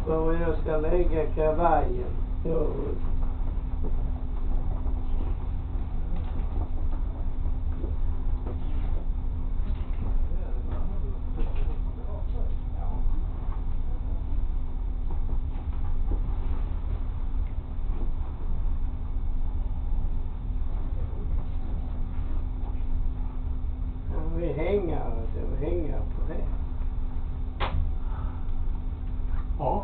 tror jag ska lägga kavajen. Jo. Vi hänger på det. Ja.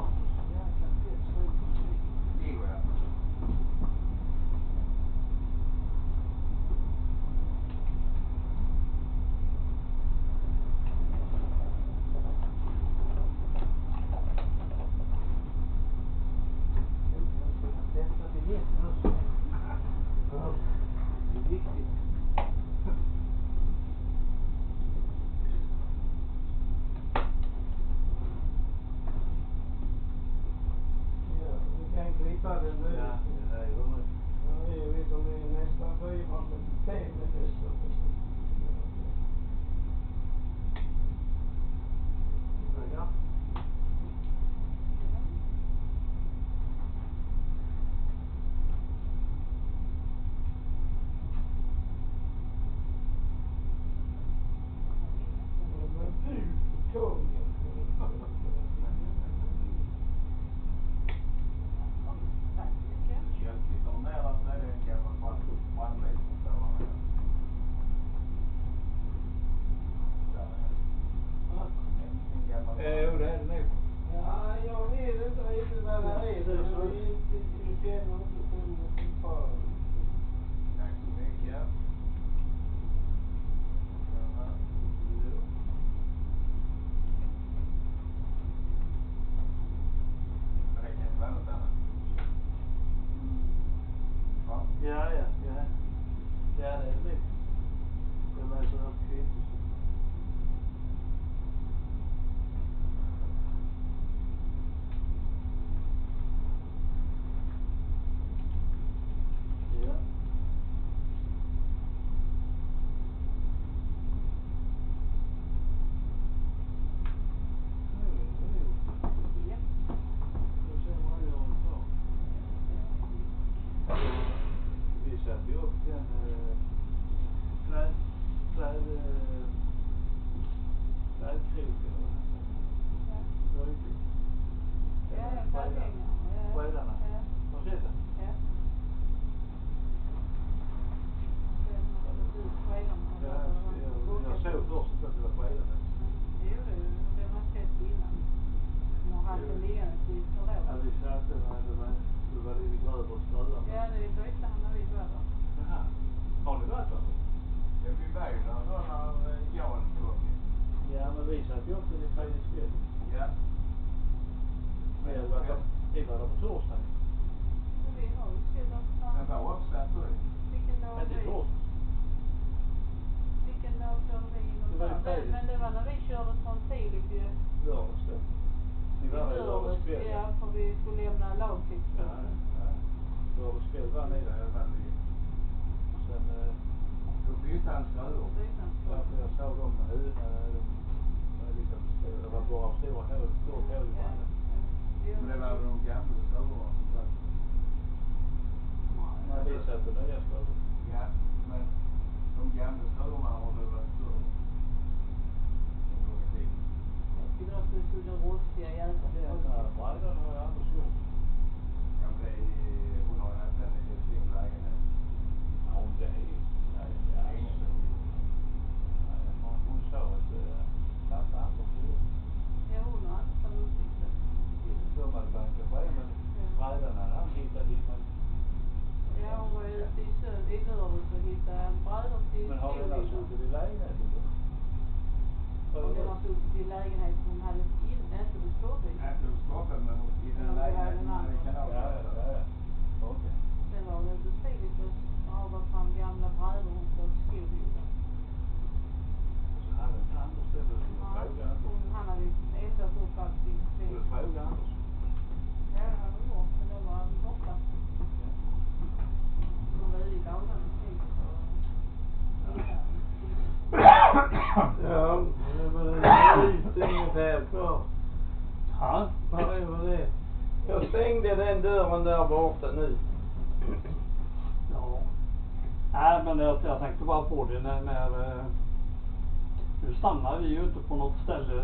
Ja, det var lite ungefär kvar. Ja, Ja, det var det. Jag stängde den dörren där borta nu. ja. Nej, men jag tänkte bara på det när nu stannar vi ju inte på något ställe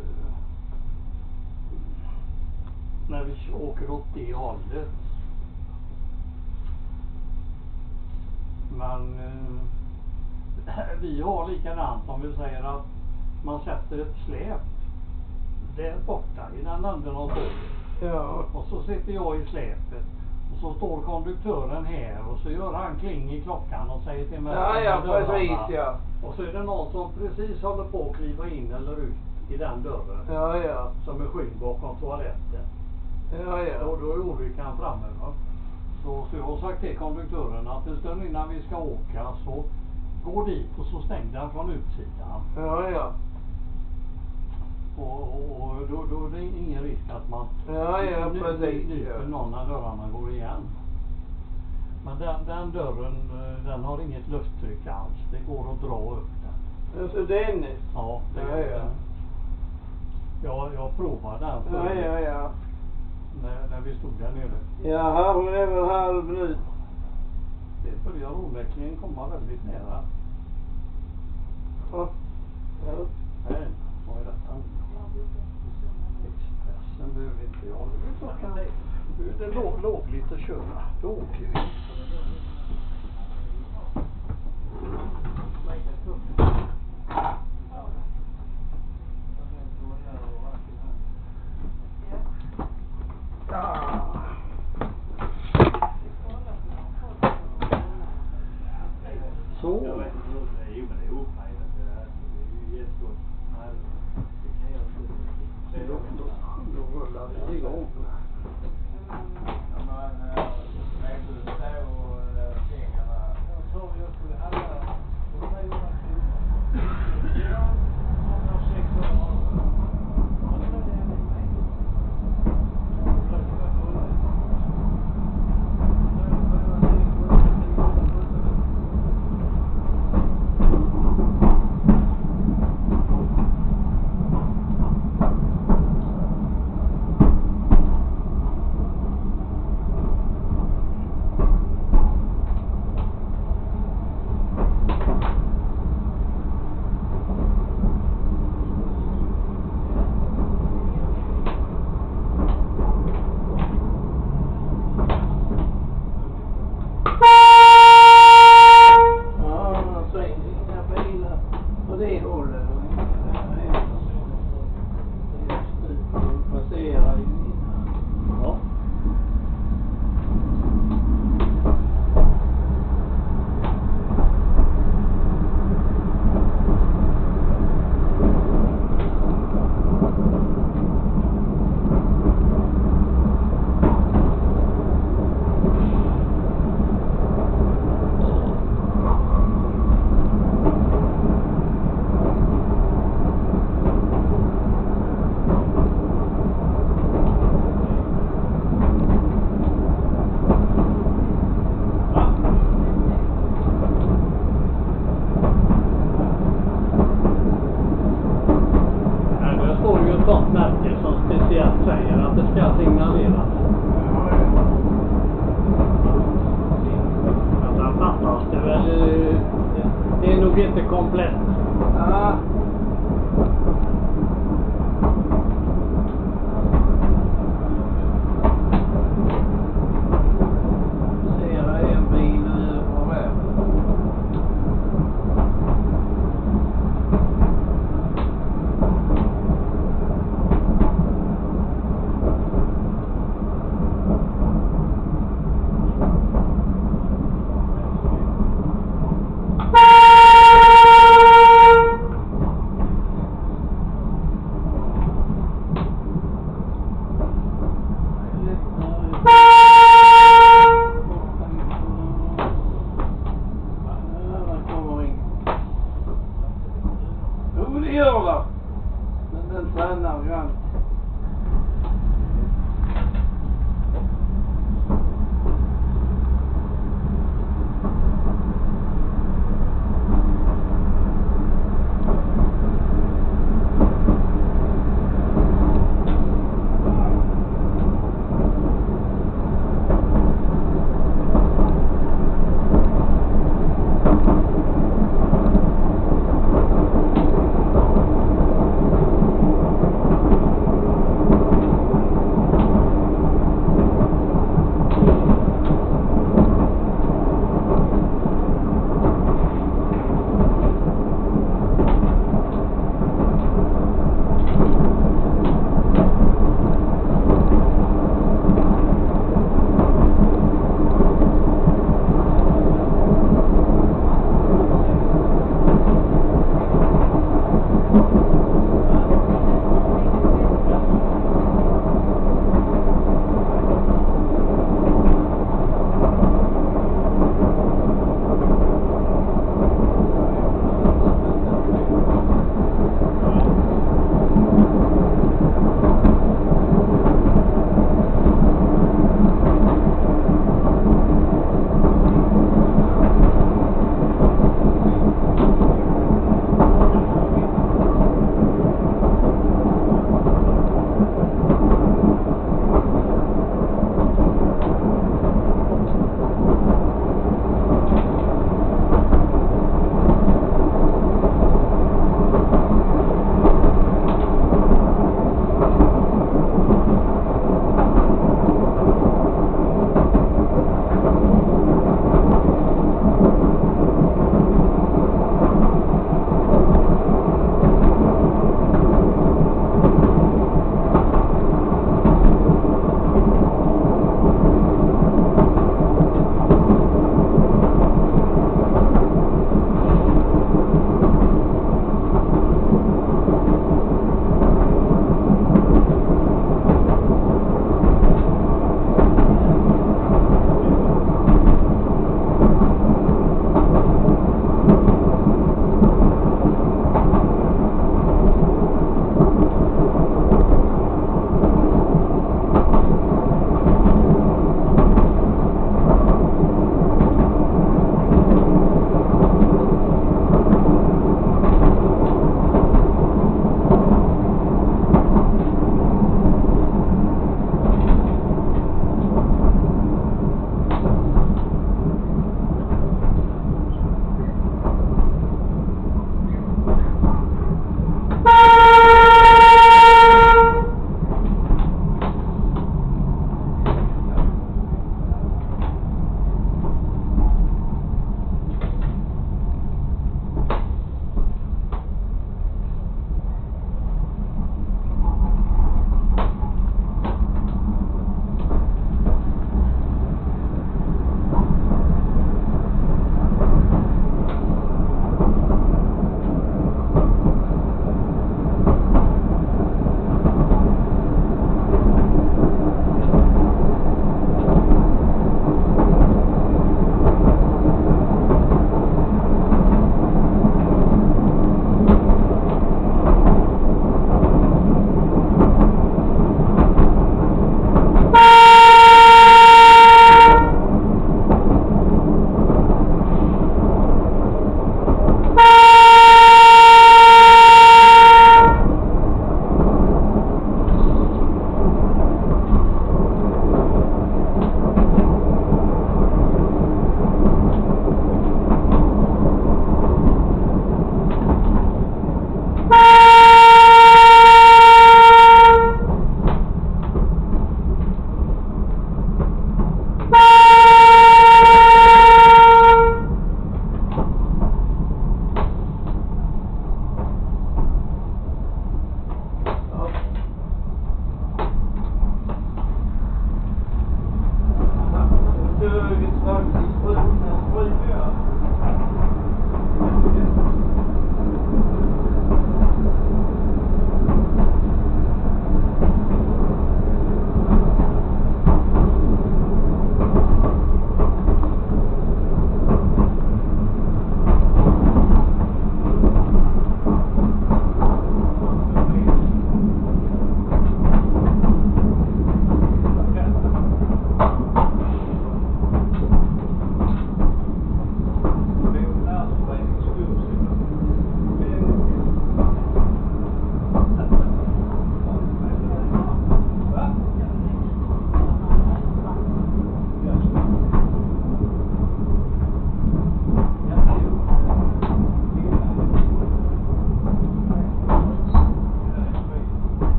när vi åker åt det hållet. Men vi har likadant som vi säger att man sätter ett släp där borta i den änden av tåget. Ja. Och så sitter jag i släpet. Och så står konduktören här och så gör han kling i klockan och säger till mig. Ja, precis, ja. Och så är det någon som precis håller på att kliva in eller ut i den dörren. Ja, ja. Som är skyn bakom toaletten. Ja, ja. Och då är olyckan framme, va? Så jag har sagt till konduktören att en stund innan vi ska åka så gå dit och så stäng den från utsidan. Ja, ja. Och då är det ingen risk att man nyper någon när dörrarna går igen. Men den dörren, den har inget lufttryck alls. Det går att dra upp den. Alltså den? Ja, det gör den. Jag provade den förut. Ja. När vi stod där nere. Jaha, hon är väl halv nu. Det börjar onekligen komma väldigt nära. Ja. Nej, vad är detta? Expressen behöver inte jag. Nu är det lovligt att köra. Då åker vi. Så. Jag vet inte hur det är, men det är upphejdat. Det är ju jättegott. Nej, det kan jag inte. Då rullar vi igång. Ja, men vet du det och pengarna? Jag tror jag skulle handla 300 kronor. Ja, 600. Vad är det med mig? Det är nog inte komplett. Ja. Ser en bil på väg. Men den stannar ju alltid.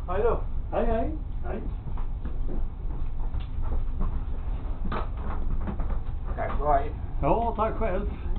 Hej då. Hej hej. Hej. Tack för dig. Ja, tack själv.